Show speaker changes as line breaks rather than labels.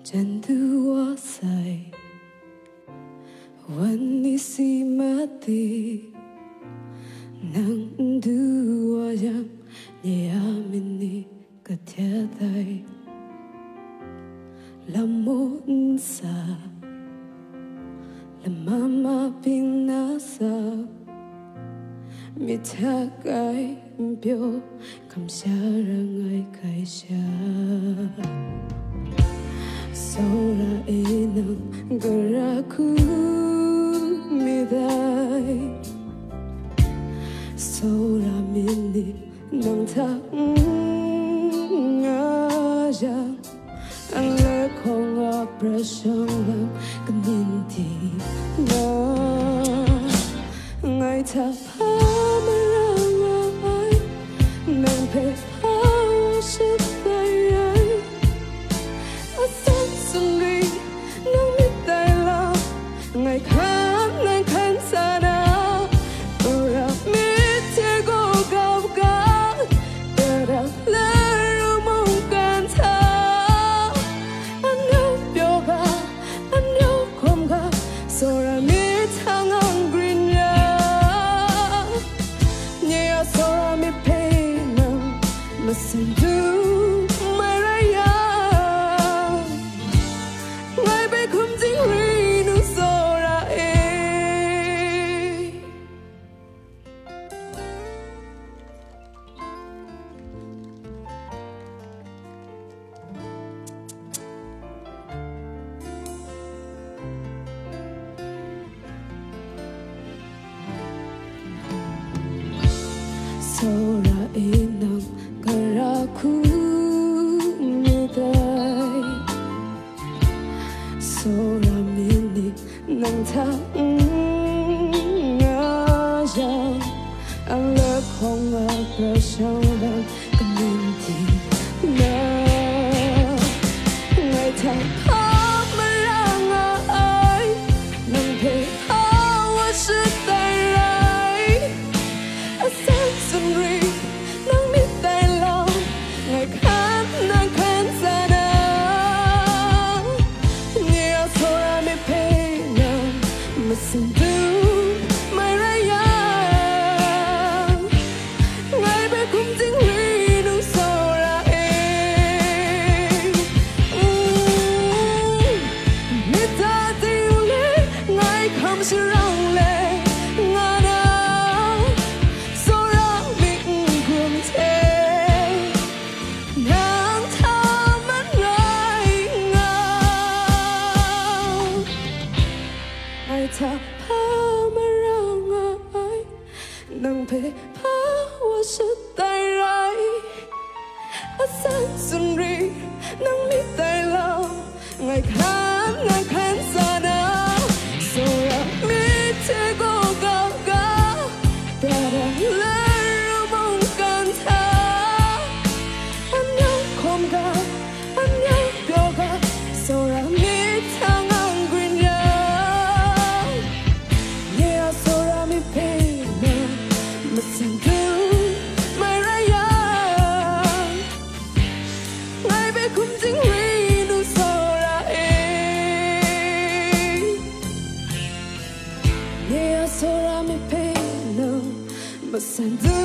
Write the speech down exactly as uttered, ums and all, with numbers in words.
真的我在，问你是mati，能du我yang你阿明你个贴在，la mon sa，la mama bin nasa，mi ta cái biểu cảm xa rằng ai cái xa。Sora inang geraku midai Sora mini nang tak ngajang Ang lekong apresang lang kaninti na Ngay ta pa marang ay Nang pe pa wasip tay ay Hkum Zingri Nu biết tay là ngày khác ngày khác xa nào ora biết thế cô gặp gỡ để đặt lời ru mong can tha anh nhớ biểu ga anh nhớ không ga sora biết thang ang green ya nhớ sora biết pain mà xin du Hkum Zingri Nu sora e Sora inang geraku midai Sora mini nang tak ngajang Ang lekong apresang lang kaninti na Ngay tak pa marang ay Nang pe hawa sa tay Hkum Zingri nang biết tay lòng Ngày khác nang khen xa na Listen to my raya Ngay bên Hkum Zingri Nu sora e Mít ta tiêu lệ Ngay không sự rong lệ Nga na Sora mình cuồng thế Nàng tha mắt ngay ngao Ai ta pa marang ai nang pe pa was tay rai Hkum Zingri nang biết tay lòng ngày khác ngày khác xa nào Sora biết thế cô gặp gỡ đã đang lời ru mong can tha anh nhớ không ga anh nhớ biểu ga Sora biết thang ang green ya Listen to my raya Ngay bên Hkum Zingri Nu sora e Yeah, sora mi pe no But